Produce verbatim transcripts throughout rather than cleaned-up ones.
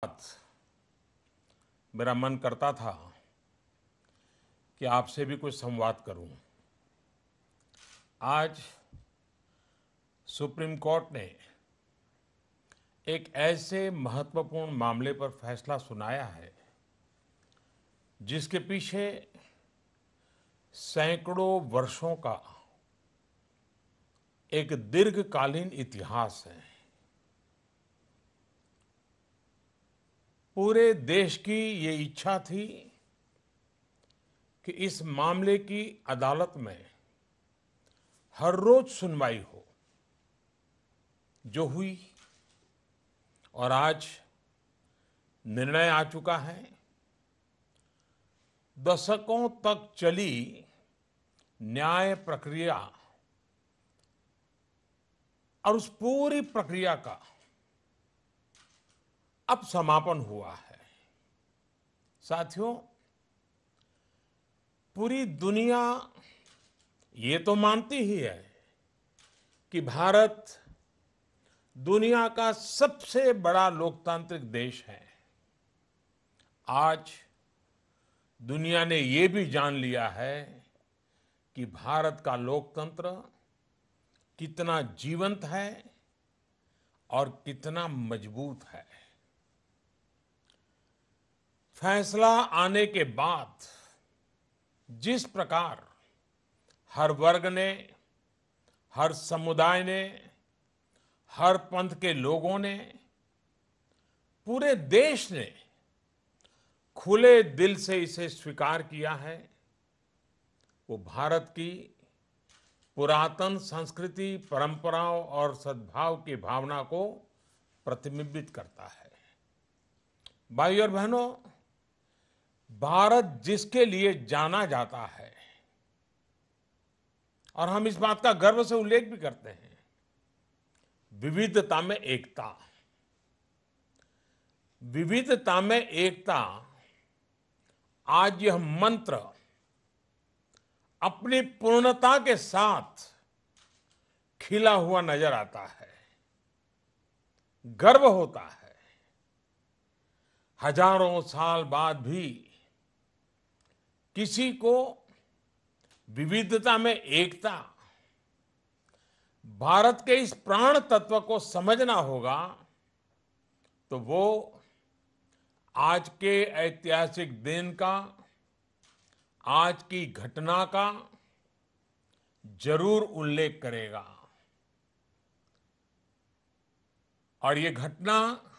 मेरा मन करता था कि आपसे भी कुछ संवाद करूं। आज सुप्रीम कोर्ट ने एक ऐसे महत्वपूर्ण मामले पर फैसला सुनाया है जिसके पीछे सैकड़ों वर्षों का एक दीर्घकालीन इतिहास है। पूरे देश की ये इच्छा थी कि इस मामले की अदालत में हर रोज सुनवाई हो, जो हुई और आज निर्णय आ चुका है। दशकों तक चली न्याय प्रक्रिया और उस पूरी प्रक्रिया का अब समापन हुआ है। साथियों, पूरी दुनिया ये तो मानती ही है कि भारत दुनिया का सबसे बड़ा लोकतांत्रिक देश है। आज दुनिया ने ये भी जान लिया है कि भारत का लोकतंत्र कितना जीवंत है और कितना मजबूत है। फैसला आने के बाद जिस प्रकार हर वर्ग ने, हर समुदाय ने, हर पंथ के लोगों ने, पूरे देश ने खुले दिल से इसे स्वीकार किया है, वो भारत की पुरातन संस्कृति, परंपराओं और सद्भाव की भावना को प्रतिबिंबित करता है। भाइयों और बहनों, भारत जिसके लिए जाना जाता है और हम इस बात का गर्व से उल्लेख भी करते हैं, विविधता में एकता। विविधता में एकता, आज यह मंत्र अपनी पूर्णता के साथ खिला हुआ नजर आता है। गर्व होता है, हजारों साल बाद भी किसी को विविधता में एकता, भारत के इस प्राण तत्व को समझना होगा, तो वो आज के ऐतिहासिक दिन का, आज की घटना का जरूर उल्लेख करेगा। और ये घटना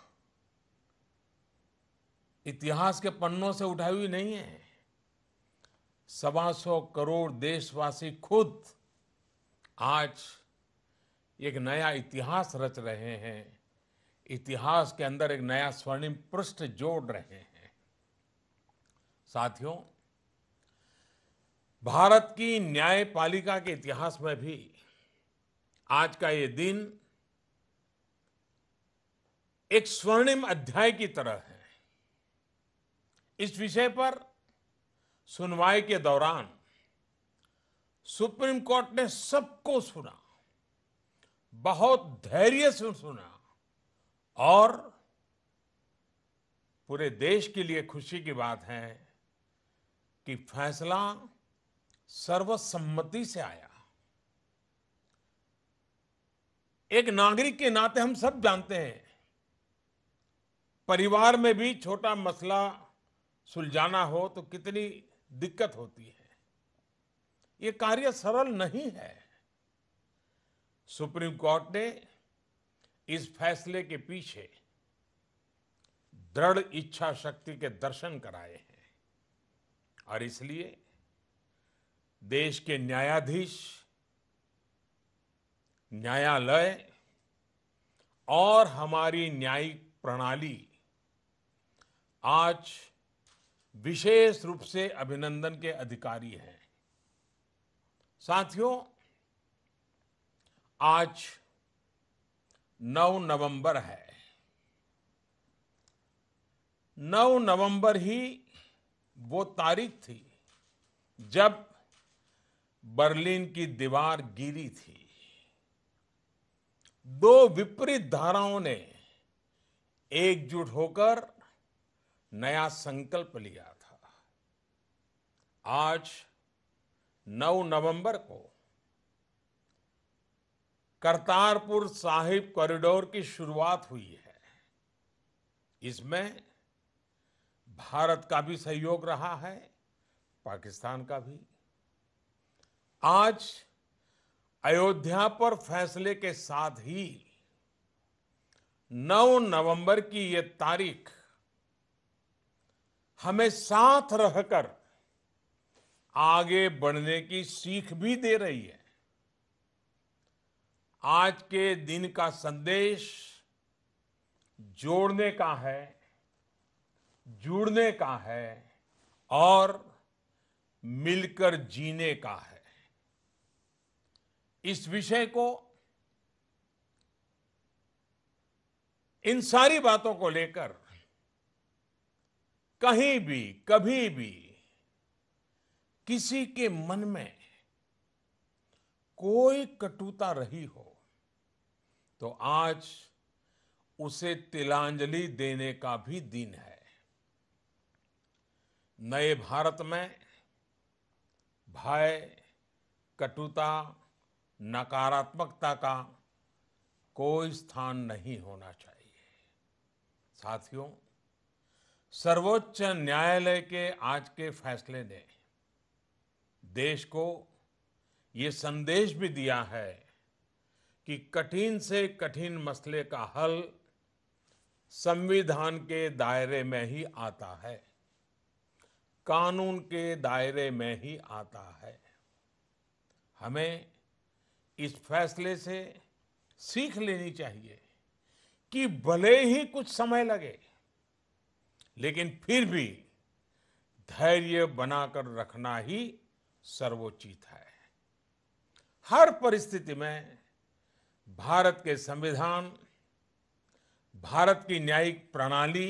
इतिहास के पन्नों से उठाई हुई नहीं है। सवा सौ करोड़ देशवासी खुद आज एक नया इतिहास रच रहे हैं। इतिहास के अंदर एक नया स्वर्णिम पृष्ठ जोड़ रहे हैं। साथियों, भारत की न्यायपालिका के इतिहास में भी आज का ये दिन एक स्वर्णिम अध्याय की तरह है। इस विषय पर सुनवाई के दौरान सुप्रीम कोर्ट ने सबको सुना, बहुत धैर्य से सुना और पूरे देश के लिए खुशी की बात है कि फैसला सर्वसम्मति से आया। एक नागरिक के नाते हम सब जानते हैं, परिवार में भी छोटा मसला सुलझाना हो तो कितनी दिक्कत होती है। ये कार्य सरल नहीं है। सुप्रीम कोर्ट ने इस फैसले के पीछे दृढ़ इच्छा शक्ति के दर्शन कराए हैं और इसलिए देश के न्यायाधीश, न्यायालय और हमारी न्यायिक प्रणाली आज विशेष रूप से अभिनंदन के अधिकारी हैं। साथियों, आज नौ नवंबर है। नौ नवंबर ही वो तारीख थी जब बर्लिन की दीवार गिरी थी। दो विपरीत धाराओं ने एकजुट होकर नया संकल्प लिया था। आज नौ नवंबर को करतारपुर साहिब कॉरिडोर की शुरुआत हुई है। इसमें भारत का भी सहयोग रहा है, पाकिस्तान का भी। आज अयोध्या पर फैसले के साथ ही नौ नवंबर की ये तारीख हमें साथ रहकर आगे बढ़ने की सीख भी दे रही है। आज के दिन का संदेश जोड़ने का है, जुड़ने का है और मिलकर जीने का है। इस विषय को, इन सारी बातों को लेकर कहीं भी, कभी भी किसी के मन में कोई कटुता रही हो तो आज उसे तिलांजलि देने का भी दिन है। नए भारत में भय, कटुता, नकारात्मकता का कोई स्थान नहीं होना चाहिए। साथियों, सर्वोच्च न्यायालय के आज के फैसले ने देश को ये संदेश भी दिया है कि कठिन से कठिन मसले का हल संविधान के दायरे में ही आता है, कानून के दायरे में ही आता है। हमें इस फैसले से सीख लेनी चाहिए कि भले ही कुछ समय लगे, लेकिन फिर भी धैर्य बनाकर रखना ही सर्वोचित है। हर परिस्थिति में भारत के संविधान, भारत की न्यायिक प्रणाली,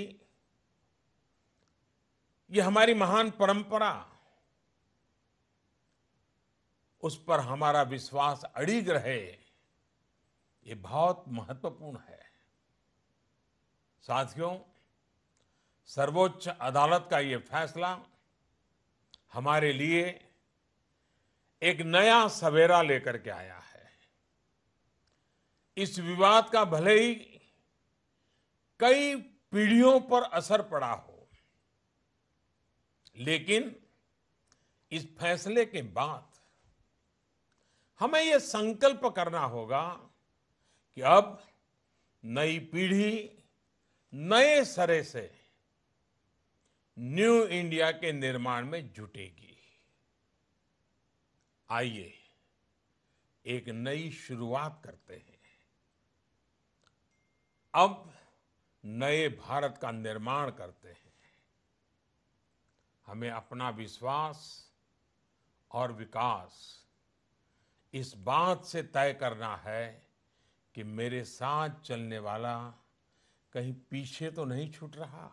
ये हमारी महान परंपरा, उस पर हमारा विश्वास अडिग रहे, ये बहुत महत्वपूर्ण है। साथियों, सर्वोच्च अदालत का ये फैसला हमारे लिए एक नया सवेरा लेकर के आया है। इस विवाद का भले ही कई पीढ़ियों पर असर पड़ा हो, लेकिन इस फैसले के बाद हमें यह संकल्प करना होगा कि अब नई पीढ़ी नए सिरे से न्यू इंडिया के निर्माण में जुटेगी। आइए एक नई शुरुआत करते हैं। अब नए भारत का निर्माण करते हैं। हमें अपना विश्वास और विकास इस बात से तय करना है कि मेरे साथ चलने वाला कहीं पीछे तो नहीं छूट रहा।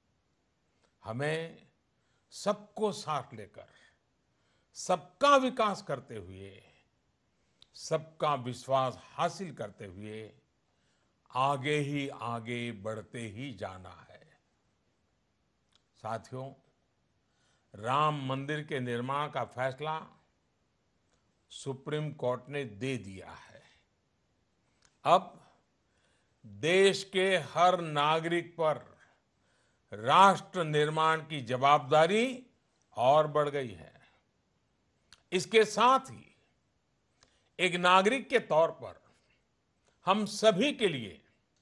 हमें सबको साथ लेकर, सबका विकास करते हुए, सबका विश्वास हासिल करते हुए आगे ही आगे बढ़ते ही जाना है। साथियों, राम मंदिर के निर्माण का फैसला सुप्रीम कोर्ट ने दे दिया है। अब देश के हर नागरिक पर राष्ट्र निर्माण की जवाबदारी और बढ़ गई है। इसके साथ ही एक नागरिक के तौर पर हम सभी के लिए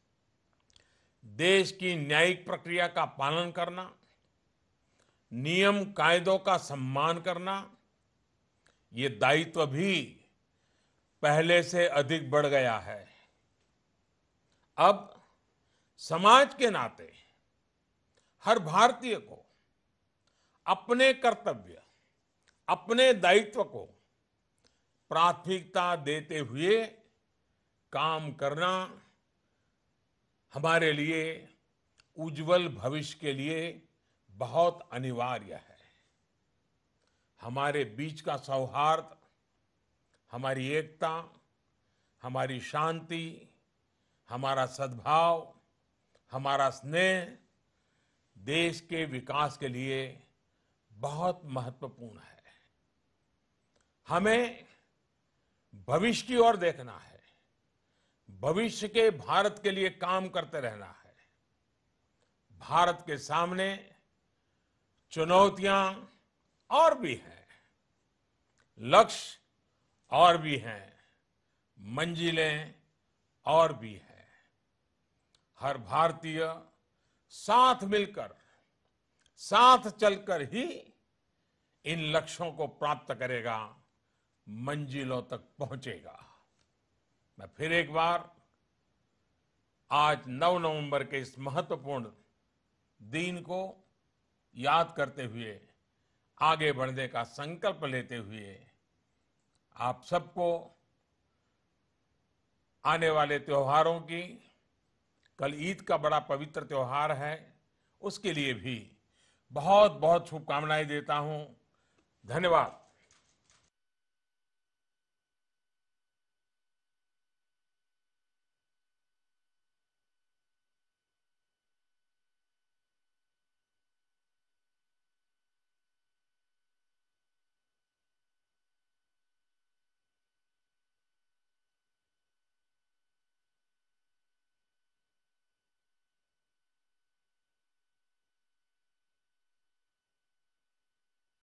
देश की न्यायिक प्रक्रिया का पालन करना, नियम कायदों का सम्मान करना, ये दायित्व भी पहले से अधिक बढ़ गया है। अब समाज के नाते हर भारतीय को अपने कर्तव्य, अपने दायित्व को प्राथमिकता देते हुए काम करना हमारे लिए उज्जवल भविष्य के लिए बहुत अनिवार्य है। हमारे बीच का सौहार्द, हमारी एकता, हमारी शांति, हमारा सद्भाव हमारा स्नेह देश के विकास के लिए बहुत महत्वपूर्ण है। हमें भविष्य की ओर देखना है, भविष्य के भारत के लिए काम करते रहना है। भारत के सामने चुनौतियां और भी हैं, लक्ष्य और भी हैं, मंजिलें और भी हैं। हर भारतीय साथ मिलकर, साथ चलकर ही इन लक्ष्यों को प्राप्त करेगा, मंजिलों तक पहुंचेगा। मैं फिर एक बार आज नौ नवंबर के इस महत्वपूर्ण दिन को याद करते हुए, आगे बढ़ने का संकल्प लेते हुए आप सबको आने वाले त्योहारों की, कल ईद का बड़ा पवित्र त्योहार है, उसके लिए भी बहुत बहुत शुभकामनाएं देता हूं। धन्यवाद।